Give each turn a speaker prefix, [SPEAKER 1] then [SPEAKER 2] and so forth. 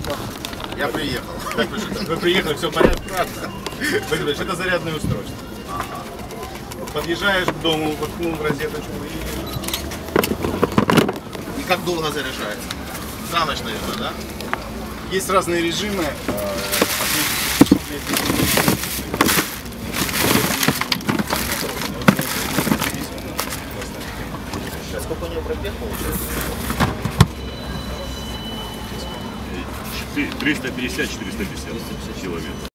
[SPEAKER 1] Я приехал.
[SPEAKER 2] Вы приехали, все в порядке? Это зарядное устройство. Подъезжаешь к дому, воткнул в розеточку
[SPEAKER 1] И как долго заряжается? За ночь, наверное, да?
[SPEAKER 2] Есть разные режимы.
[SPEAKER 1] Сколько у него пробег получается?
[SPEAKER 3] 350-450 километров.